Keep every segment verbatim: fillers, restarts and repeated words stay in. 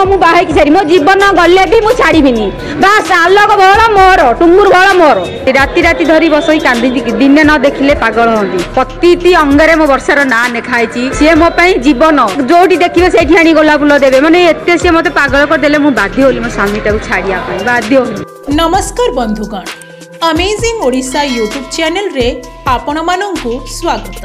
मु बाहे की छाड़ी मो जीवन गले भी मु छाड़ीबिनी बास आलोक बहल मोर टुंगुर बहल मोर राति राति धरी बसई कांदी दिने न देखिले पागल होंदी प्रति अंगरे मो वर्षार ना लिखाई सी मो जीवन जोटी देखिए से आनी गोला फुल देवे माने एते सी मते पागल कर देले मु बाध्य होली मो स्वामी टाकू छाड़िया पई बाध्य होली। नमस्कार बंधुगण, अमेजिंग ओडिशा यूट्यूब चैनल रे आपण मानंकु स्वागत।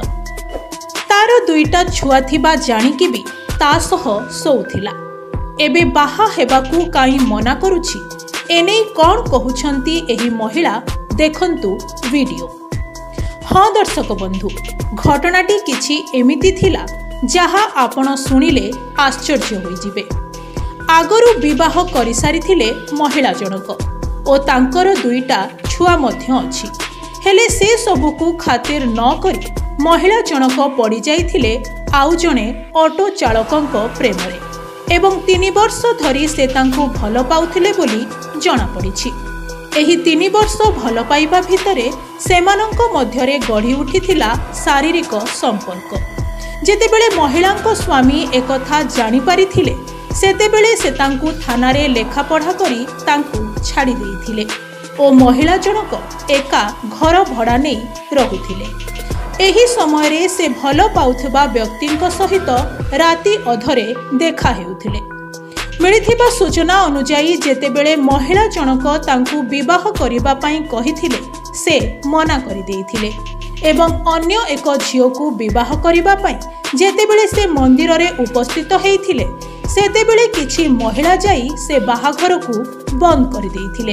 तार दुईटा छुआ थिबा जानिकी भी ता सह सोउथिला एबे बाहा हेबाकू काई मना करूछि एने कोन कहउछंती एही महिला देखंतु वीडियो। हाँ दर्शक बंधु, घटनाटी किछि एमिति थिला जहा आपण सुनिले आश्चर्य होई जिवे। आगरु विवाह करि सारिथिले महिला जनक ओ तांकर दुईटा छुआ मध्य अछि, हेले से सबुकु खातिर न करी महिला जनक पड़ी जाइथिले आउ जणे ऑटो चालकंक प्रेमरे एवं तीन वर्ष धरी से तांकु भल पाउथिले बोली जणा पड़िछि। एही तीन वर्ष भल पाइबा भितरे सेमानंक मध्यरे गढ़ी उठिथिला शारीरिक संपर्क। जेतेबेले महिलांक स्वामी एकथा जानि पारिथिले सेतेबेले से तांकु थानारे लेखा पढ़ा करी तांकु छाड़ी देइथिले ओ महिला जनक एका घर भड़ा नहीं रहुथिले। एही समय रे से भल पाउथबा व्यक्तिंक सहित राति अधरे देखा हेउथिले। मिलिथिबा सूचना अनुसार जेतेबेले महिला जनक तांकु विवाह करिबा पई कहिथिले से मना करि देइथिले एवं अन्य एक झियोकु विवाह करिबा पई जेतेबेले से मंदिर रे उपस्थित हेइथिले सेतेबेले किछि महिला जाई से बाहाघरकु बंद करि देइथिले।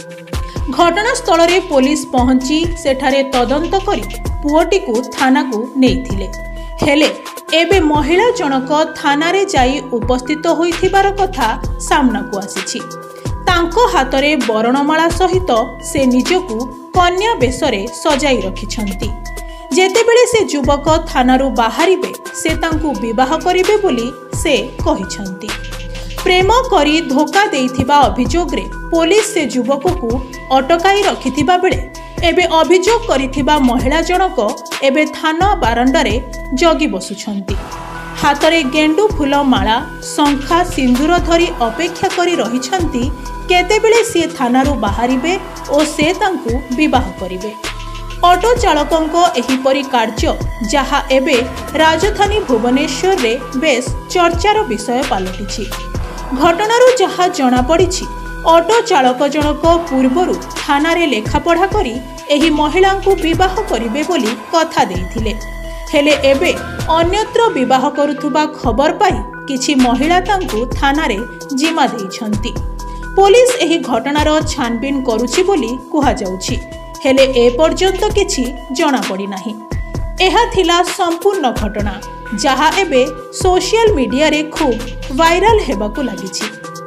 घटनास्थल रे पुलिस पहुंची सेठारे तदंत करी पुओटी को थाना को नेइथिले, हेले एबे महिला जनक थाना रे जाई उपस्थित होइथिबार कथा सामना को आसीछि। तांको हातरे बरणमाला सहित से निजकु कन्या बेशरे सजाई रखिछंती। जेतेबेले से युवक थानारू बाहरिबे से तांकु विवाह करिबे बोली से कहिछंती। प्रेम करी धोखा देइथिबा अभियोग रे पुलिस से युवक को अटकाई रखिथिबा बेले एबे अभियोग करिथिबा महिला जनक एबे थाना बारंडारे जगी बसुछंती। हातरे गेंडू फूल माला शंखा सिंदूर धरी अपेक्षा करी रहिछंती केतेबेले से थानारू बाहरिबे ओ से तांकु विवाह करिबे। ऑटो चालकंक एहिपरि कार्य जहा एबे राजधानी भुवनेश्वर रे बेस चर्चार विषय पालटिछि। घटनारू जहा जना पड़िछि ऑटो चालक जनक पूर्वरु थाना रे लेखा पढ़ा करी एही महिला को विवाह करिबे बोली कथा देइथिले, हेले एबे अन्यत्र विवाह करुथुबा खबर पाई किछि महिला तांकु थाना रे जिमा देइछंती। पुलिस एही घटनार छानबीन करुछि बोली कुहा जाउछि, हेले ए पर्यंत किछि जना पड़ी नाही। एहा थिला संपूर्ण घटना जहा एबे सोशल मीडिया रे खूब वायरल हेबाकु लागिछि।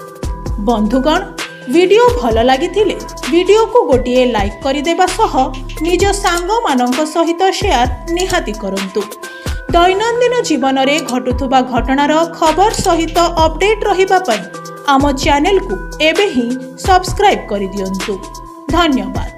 बंधुगण, वीडियो भल लागिथिले वीडियो को गोटिए लाइक करि देबा सह निज सांग मानक सहित शेयर निहाती करंतु। दैनंदिन जीवन रे घटुथुबा घटनार खबर सहित अपडेट रहिबा पई आम चैनल को एबे ही सब्सक्राइब करि दियंतु। धन्यवाद।